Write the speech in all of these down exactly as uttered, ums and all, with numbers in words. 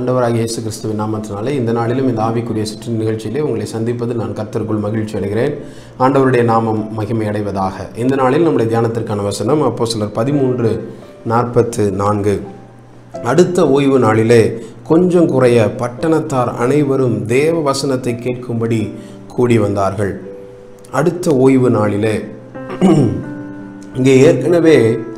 ஆண்டவராகிய இயேசு கிறிஸ்துவின் நாமத்தினாலே இந்த நாளிலும் இந்த ஆவிக்குரிய சுற்று நிகழ்ச்சியிலே உங்களை சந்திப்பது நான் கர்த்தருக்குள் மகிழ்ச்சி அடைகிறேன். ஆண்டவருடைய நாமம் மகிமை அடைவதாக. இந்த நாளில் நம்முடைய தியானத்திற்கான வசனம் அப்போஸ்தலர் பதிமூன்று நாற்பத்து நான்கு. அடுத்த ஓய்வு நாளிலே கொஞ்சம் குறைய பட்டணத்தார் அனைவரும் தேவ வசனத்தை கேட்கும்படி கூடி வந்தார்கள். அடுத்த ஓய்வு நாளிலே இங்கே ஏற்கனவே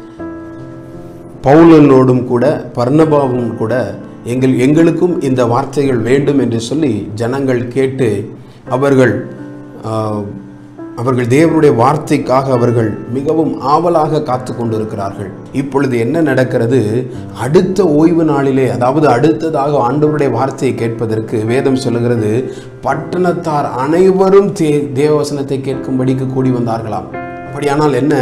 பவுலனோடும் கூட பர்னபாவும் கூட எங்கள் எங்களுக்கும் இந்த வார்த்தைகள் வேண்டும் என்று சொல்லி ஜனங்கள் கேட்டு அவர்கள் அவர்கள் தேவனுடைய வார்த்தைக்காக அவர்கள் மிகவும் ஆவலாக காத்து கொண்டிருக்கிறார்கள். இப்பொழுது என்ன நடக்கிறது? அடுத்த ஓய்வு நாளிலே, அதாவது அடுத்ததாக ஆண்டவருடைய வார்த்தையை கேட்பதற்கு வேதம் சொல்லுகிறது, பட்டணத்தார் அனைவரும் தே தேவவசனத்தை கேட்கும்படிக்கு கூடி வந்தார்களாம். அப்படியானால் என்ன?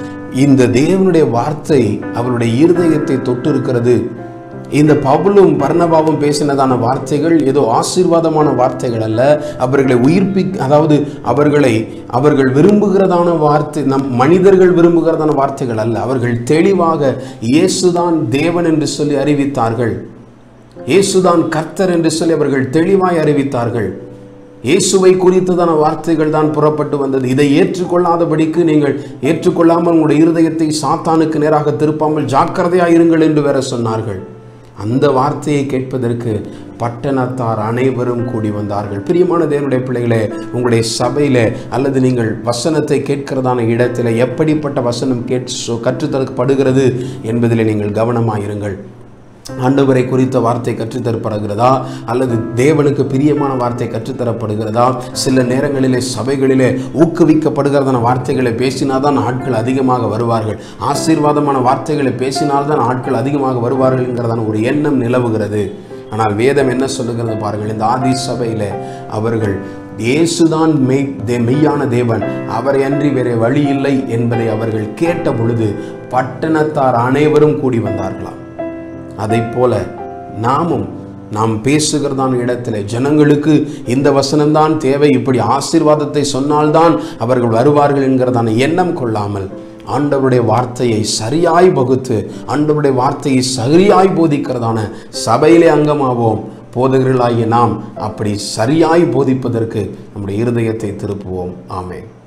இந்த தேவனுடைய வார்த்தை அவருடைய இருதயத்தை தொட்டு இருக்கிறது. இந்த பவுலும் பர்னபாவும் பேசினதான வார்த்தைகள் ஏதோ ஆசீர்வாதமான வார்த்தைகள் அல்ல. அவர்களை உயிர்ப்பி அதாவது அவர்களை அவர்கள் விரும்புகிறதான வார்த்தை, நம் மனிதர்கள் விரும்புகிறதான வார்த்தைகள் அல்ல. அவர்கள் தெளிவாக இயேசுதான் தேவன் என்று சொல்லி அறிவித்தார்கள். இயேசுதான் கர்த்தர் என்று சொல்லி அவர்கள் தெளிவாய் அறிவித்தார்கள். இயேசுவை குறித்ததான வார்த்தைகள் தான் புறப்பட்டு வந்தது. இதை ஏற்றுக்கொள்ளாதபடிக்கு நீங்கள் ஏற்றுக்கொள்ளாமல் உங்களுடைய இருதயத்தை சாத்தானுக்கு நேராக திருப்பாமல் ஜாக்கிரதையாயிருங்கள் என்று வேற சொன்னார்கள். அந்த வார்த்தையை கேட்பதற்கு பட்டணத்தார் அனைவரும் கூடி வந்தார்கள். பிரியமான தேவனுடைய பிள்ளைகளே, உங்களுடைய சபையில அல்லது நீங்கள் வசனத்தை கேட்கிறதான இடத்துல எப்படிப்பட்ட வசனம் கேட் கற்றுத்தரப்படுகிறது என்பதில் நீங்கள் கவனமாயிருங்கள். ஆண்டவரை குறித்த வார்த்தை கற்றுத்தரப்படுகிறதா அல்லது தேவனுக்கு பிரியமான வார்த்தை கற்றுத்தரப்படுகிறதா? சில நேரங்களிலே சபைகளிலே ஊக்குவிக்கப்படுகிறதான வார்த்தைகளை பேசினால்தான் ஆட்கள் அதிகமாக வருவார்கள். ஆசீர்வாதமான வார்த்தைகளை பேசினால்தான் ஆட்கள் அதிகமாக வருவார்கள் என்கிறதான ஒரு எண்ணம் நிலவுகிறது. ஆனால் வேதம் என்ன சொல்லுகிறது பாருங்கள். இந்த ஆதி சபையில அவர்கள் இயேசுதான் மெய் தே மெய்யான தேவன், அவரை அன்றி வேற வழி இல்லை என்பதை அவர்கள் கேட்ட பொழுது பட்டணத்தார் அனைவரும் கூடி வந்தார்களாம். அதை போல நாமும் நாம் பேசுகிறதான இடத்துல ஜனங்களுக்கு இந்த வசனம்தான் தேவை, இப்படி ஆசீர்வாதத்தை சொன்னால்தான் அவர்கள் வருவார்கள் என்கிறதான எண்ணம் கொள்ளாமல் ஆண்டவருடைய வார்த்தையை சரியாய் பகுத்து ஆண்டவருடைய வார்த்தையை சரியாய் போதிக்கிறதான சபையிலே அங்கமாவோம். போதகர்களாகிய நாம் அப்படி சரியாய் போதிப்பதற்கு நம்முடைய இருதயத்தை திருப்புவோம். ஆமென்.